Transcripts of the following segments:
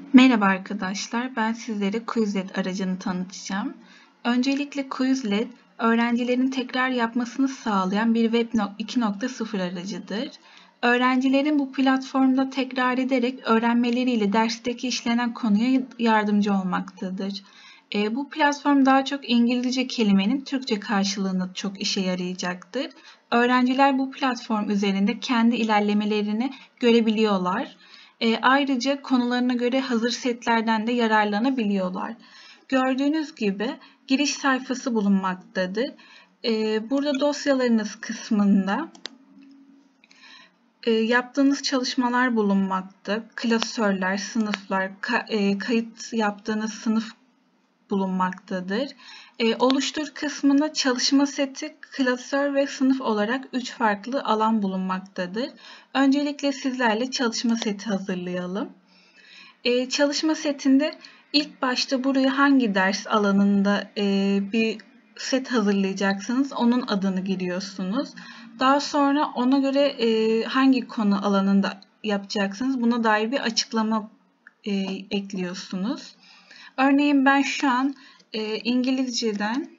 Merhaba arkadaşlar, ben sizlere Quizlet aracını tanıtacağım. Öncelikle Quizlet, öğrencilerin tekrar yapmasını sağlayan bir Web 2.0 aracıdır. Öğrencilerin bu platformda tekrar ederek öğrenmeleriyle dersteki işlenen konuya yardımcı olmaktadır. Bu platform daha çok İngilizce kelimenin Türkçe karşılığında çok işe yarayacaktır. Öğrenciler bu platform üzerinde kendi ilerlemelerini görebiliyorlar. Ayrıca konularına göre hazır setlerden de yararlanabiliyorlar. Gördüğünüz gibi giriş sayfası bulunmaktadır. Burada dosyalarınız kısmında yaptığınız çalışmalar bulunmakta. Klasörler, sınıflar, kayıt yaptığınız sınıf bulunmaktadır. Oluştur kısmında çalışma seti, klasör ve sınıf olarak 3 farklı alan bulunmaktadır. Öncelikle sizlerle çalışma seti hazırlayalım. Çalışma setinde ilk başta buraya hangi ders alanında bir set hazırlayacaksınız, onun adını giriyorsunuz. Daha sonra ona göre hangi konu alanında yapacaksınız, buna dair bir açıklama ekliyorsunuz. Örneğin ben şu an İngilizceden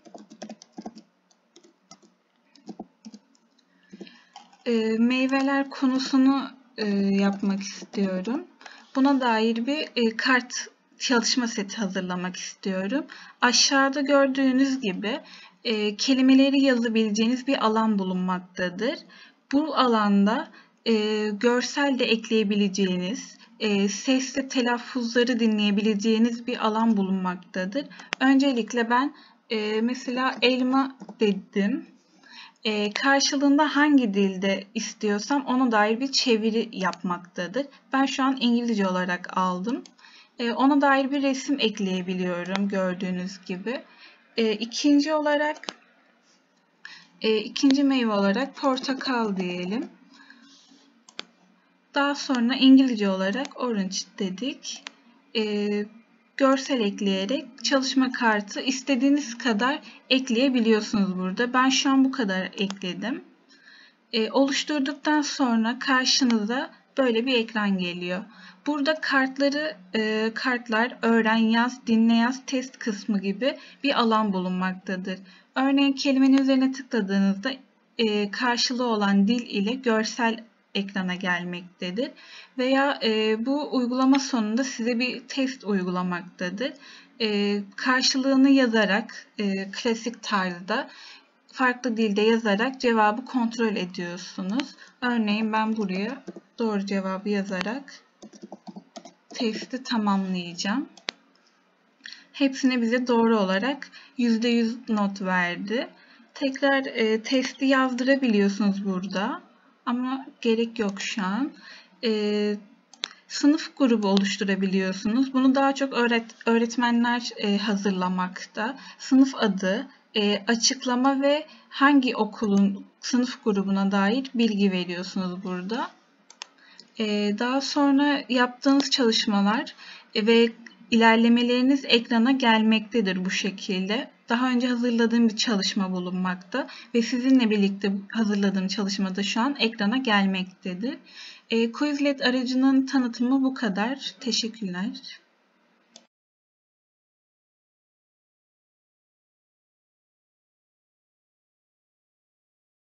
meyveler konusunu yapmak istiyorum. Buna dair bir kart çalışma seti hazırlamak istiyorum. Aşağıda gördüğünüz gibi kelimeleri yazabileceğiniz bir alan bulunmaktadır. Bu alanda görsel de ekleyebileceğiniz, sesli telaffuzları dinleyebileceğiniz bir alan bulunmaktadır. Öncelikle ben mesela elma dedim. Karşılığında hangi dilde istiyorsam ona dair bir çeviri yapmaktadır. Ben şu an İngilizce olarak aldım. Ona dair bir resim ekleyebiliyorum gördüğünüz gibi. İkinci meyve olarak portakal diyelim. Daha sonra İngilizce olarak orange dedik. Görsel ekleyerek çalışma kartı istediğiniz kadar ekleyebiliyorsunuz burada. Ben şu an bu kadar ekledim. Oluşturduktan sonra karşınıza böyle bir ekran geliyor. Burada kartlar öğren, yaz, dinle, yaz, test kısmı gibi bir alan bulunmaktadır. Örneğin kelimenin üzerine tıkladığınızda karşılığı olan dil ile görsel ekrana gelmektedir. Veya bu uygulama sonunda size bir test uygulamaktadır. Karşılığını yazarak klasik tarzda farklı dilde yazarak cevabı kontrol ediyorsunuz. Örneğin ben buraya doğru cevabı yazarak testi tamamlayacağım. Hepsine bize doğru olarak %100 not verdi. Tekrar testi yazdırabiliyorsunuz burada. Ama gerek yok şu an. Sınıf grubu oluşturabiliyorsunuz. Bunu daha çok öğretmenler hazırlamakta. Sınıf adı, açıklama ve hangi okulun sınıf grubuna dair bilgi veriyorsunuz burada. Daha sonra yaptığınız çalışmalar ve ilerlemeleriniz ekrana gelmektedir bu şekilde. Daha önce hazırladığım bir çalışma bulunmakta ve sizinle birlikte hazırladığım çalışmada şu an ekrana gelmektedir. Quizlet aracının tanıtımı bu kadar. Teşekkürler.